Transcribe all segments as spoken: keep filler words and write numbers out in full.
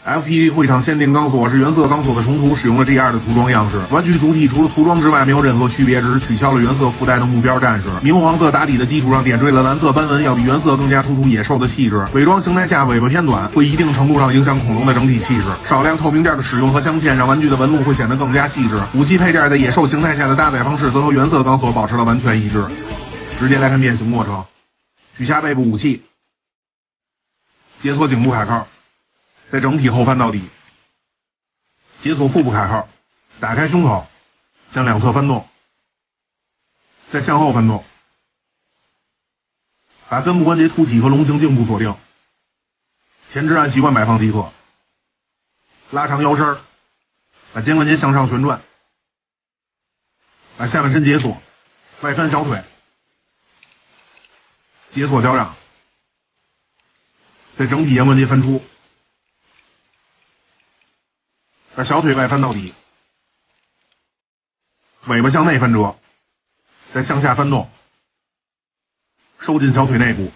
F P D 会场限定钢索是原色钢索的重涂，使用了 G 二 的涂装样式。玩具主体除了涂装之外没有任何区别，只是取消了原色附带的目标战士。明黄色打底的基础上点缀了蓝色斑纹，要比原色更加突出野兽的气质。伪装形态下尾巴偏短，会一定程度上影响恐龙的整体气质。少量透明件的使用和镶嵌让玩具的纹路会显得更加细致。武器配件在野兽形态下的搭载方式则和原色钢索保持了完全一致。直接来看变形过程：取下背部武器，解锁颈部卡扣，在整体后翻到底。解锁腹部卡扣，打开胸口，向两侧翻动，再向后翻动，把根部关节凸起和龙形颈部锁定，前肢按习惯摆放即可。拉长腰身，把肩关节向上旋转，把下半身解锁，外翻小腿，解锁脚掌，在整体肩关节翻出。把小腿外翻到底，尾巴向内翻折，再向下翻动，收进小腿内部，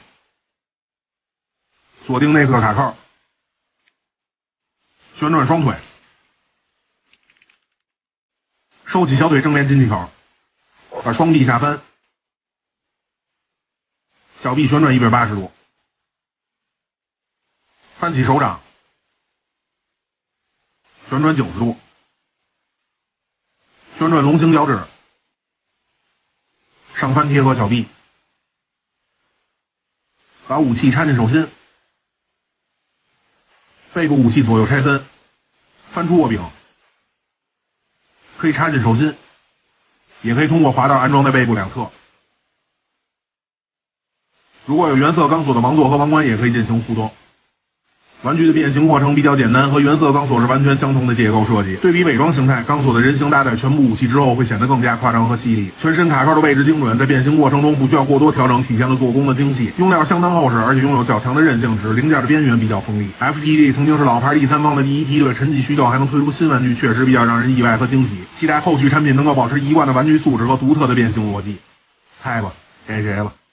锁定内侧卡扣，旋转双腿，收起小腿正面进气口，把双臂下翻，小臂旋转一百八十度，翻起手掌，旋转九十度，旋转龙形脚趾，上翻贴合小臂，把武器插进手心，背部武器左右拆分，翻出握柄，可以插进手心，也可以通过滑道安装在背部两侧。如果有原色钢索的王座和王冠，也可以进行互动。玩具的变形过程比较简单，和原色钢索是完全相同的结构设计。对比伪装形态，钢索的人形搭载全部武器之后会显得更加夸张和细腻。全身卡扣的位置精准，在变形过程中不需要过多调整，体现了做工的精细。用料相当厚实，而且拥有较强的韧性，只是零件的边缘比较锋利。F P D 曾经是老牌第三方的第一梯队，沉寂许久还能推出新玩具，确实比较让人意外和惊喜。期待后续产品能够保持一贯的玩具素质和独特的变形逻辑。嗨吧，该谁了？